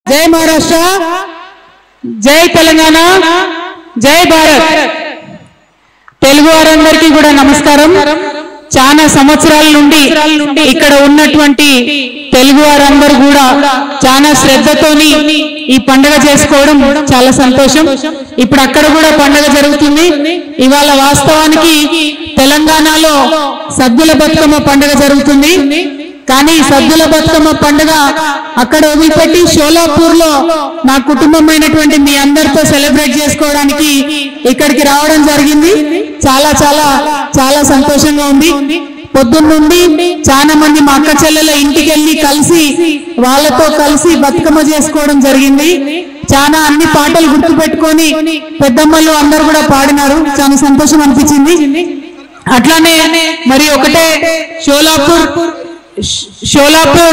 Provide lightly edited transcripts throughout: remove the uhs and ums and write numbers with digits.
जय महाराष्ट्र, जय तेलंगाण, जय भारत। తెలుగు వారందరికీ కూడా నమస్కారం। చాలా సంవత్సరాల నుండి ఇక్కడ ఉన్నటువంటి తెలుగు వారందరూ కూడా చాలా శ్రద్ధతోని ఈ పండుగ చేసుకోవడం చాలా సంతోషం। ఇప్పుడు అక్కడ కూడా పండుగ జరుగుతుంది। ఇవాళ వాస్తవానికి తెలంగాణలో సద్దుల బతుకమ్మ పండుగ జరుగుతుంది, కానీ సద్దుల బతుకమ్మ పండుగ అక్కడ వదిలిపెట్టి షోలాపూర్ లో నా కుటుంబమైనటువంటి మీ అందరితో సెలబ్రేట్ చేసుకోవడానికి ఇక్కడికి రావడం జరిగింది। చాలా చాలా చాలా సంతోషంగా ఉంది। పొద్దున్న నుండి చాలా మంది మా అక్క చెల్లెల ఇంటికి వెళ్ళి కలిసి వాళ్ళతో కలిసి బతుకమ్మ చేసుకోవడం జరిగింది। చాలా అన్ని పాటలు గుర్తు పెట్టుకొని పెద్దమ్మలు అందరూ కూడా పాడినారు, చాలా సంతోషం అనిపించింది। అట్లానే మరి ఒకటే शोलापुर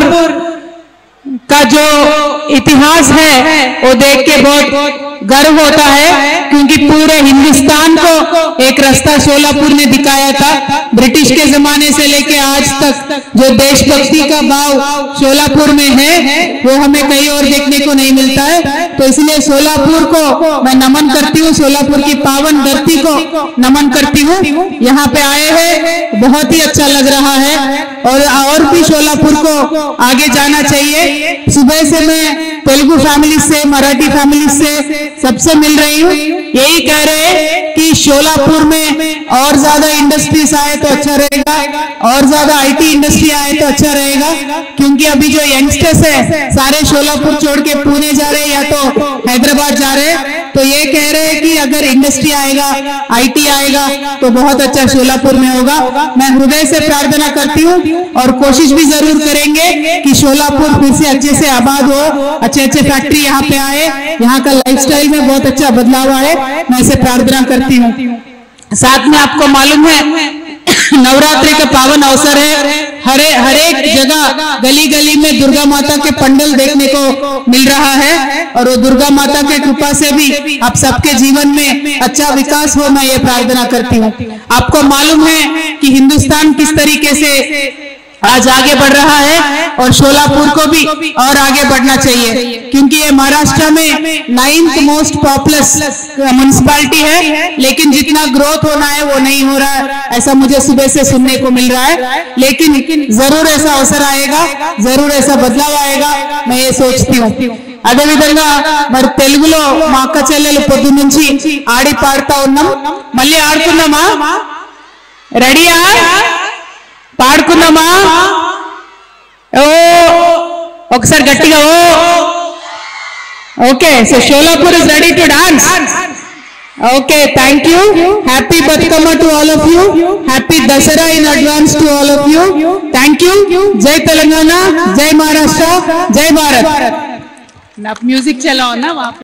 का जो इतिहास है वो देख के बहुत गर्व होता है, क्योंकि पूरे हिंदुस्तान को एक रास्ता शोलापुर ने दिखाया था। ब्रिटिश के जमाने से लेके आज तक जो देशभक्ति का भाव शोलापुर में है वो हमें कहीं और देखने को नहीं मिलता है। तो इसलिए शोलापुर को मैं नमन करती हूँ, शोलापुर की पावन धरती को नमन करती हूँ। यहाँ पे आए हैं, बहुत ही अच्छा लग रहा है और भी शोलापुर को आगे जाना चाहिए। सुबह से मैं तेलुगु फैमिली से, मराठी फैमिली से सबसे मिल रही हूँ, यही कह रहे हैं कि शोलापुर में और ज्यादा इंडस्ट्रीज आए तो अच्छा रहेगा, और ज्यादा आईटी इंडस्ट्री आए तो अच्छा रहेगा, क्योंकि अभी जो यंगस्टर्स है सारे शोलापुर छोड़ के पुणे जा रहे या तो हैदराबाद जा रहे हैं। तो ये कह रहे हैं कि अगर इंडस्ट्री आएगा, आईटी आएगा तो बहुत अच्छा शोलापुर में होगा। मैं हृदय से प्रार्थना करती हूँ और कोशिश भी जरूर करेंगे कि शोलापुर फिर से अच्छे से आबाद हो, अच्छे अच्छे फैक्ट्री यहाँ पे आए, यहाँ का लाइफस्टाइल में बहुत अच्छा बदलाव आए, मैं इसे प्रार्थना करती हूँ। साथ में आपको मालूम है नवरात्रि का पावन अवसर है, हर एक जगह गली गली में दुर्गा माता के पंडल देखने को मिल रहा है, और वो दुर्गा माता के कृपा से भी आप सबके जीवन में अच्छा विकास हो, मैं ये प्रार्थना करती हूँ। आपको मालूम है कि हिंदुस्तान किस तरीके से आज आगे बढ़ रहा है, और शोलापुर को भी और आगे बढ़ना चाहिए, क्योंकि ये महाराष्ट्र में 9th मोस्ट पॉपुलस म्युनिसिपैलिटी है, लेकिन जितना ग्रोथ होना है वो नहीं हो रहा है, ऐसा मुझे सुबह से सुनने को मिल रहा है। लेकिन जरूर ऐसा अवसर आएगा, जरूर ऐसा बदलाव आएगा, मैं ये सोचती हूँ। అదే విధంగా మరి తెలుగులో మా అక్క చెల్లెలు పొద్దు నుంచి ఆడి పాడుతా ఉన్నాం, మళ్ళీ ఆడుకుందామా? రెడీయా? పాడుకుందామా? ఓ ఒకసారి గట్టిగా oh okay. So Sholapur is ready to dance. Okay, thank you. Happy Batkama to all of you. Happy Dasara in advance to all of you. Thank you. Jai Telangana, Jai Maharashtra, Jai Bharat. ना music चलाओ ना वहाँ।